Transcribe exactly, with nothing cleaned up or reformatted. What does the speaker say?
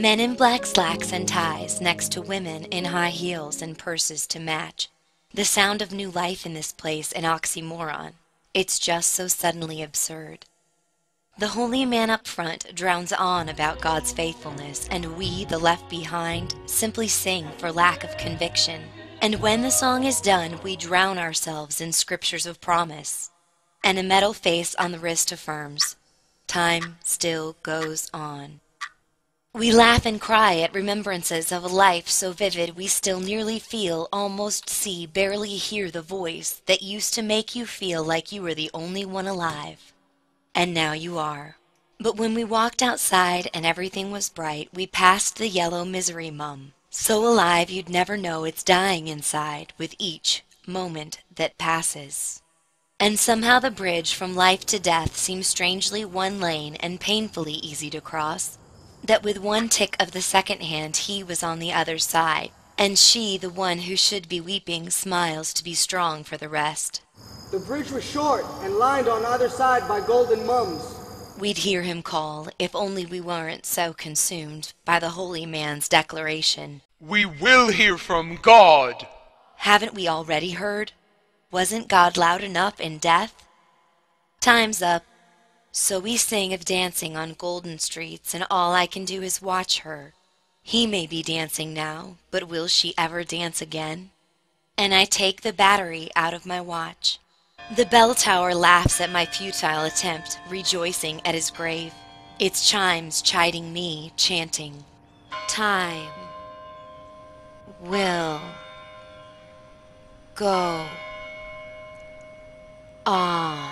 Men in black slacks and ties next to women in high heels and purses to match. The sound of new life in this place an oxymoron. It's just so suddenly absurd. The holy man up front drowns on about God's faithfulness, and we, the left behind, simply sing for lack of conviction. And when the song is done, we drown ourselves in scriptures of promise. And a metal face on the wrist affirms, time still goes on. We laugh and cry at remembrances of a life so vivid we still nearly feel, almost see, barely hear the voice that used to make you feel like you were the only one alive. And now you are. But when we walked outside and everything was bright, we passed the yellow misery mum, so alive you'd never know it's dying inside with each moment that passes. And somehow the bridge from life to death seems strangely one lane and painfully easy to cross, that with one tick of the second hand he was on the other side, and she, the one who should be weeping, smiles to be strong for the rest. The bridge was short and lined on either side by golden mums. We'd hear him call, if only we weren't so consumed by the holy man's declaration. We will hear from God. Haven't we already heard? Wasn't God loud enough in death? Time's up. So we sing of dancing on golden streets, and all I can do is watch her. He may be dancing now, but will she ever dance again? And I take the battery out of my watch. The bell tower laughs at my futile attempt, rejoicing at his grave. Its chimes chiding me, chanting, time will go on.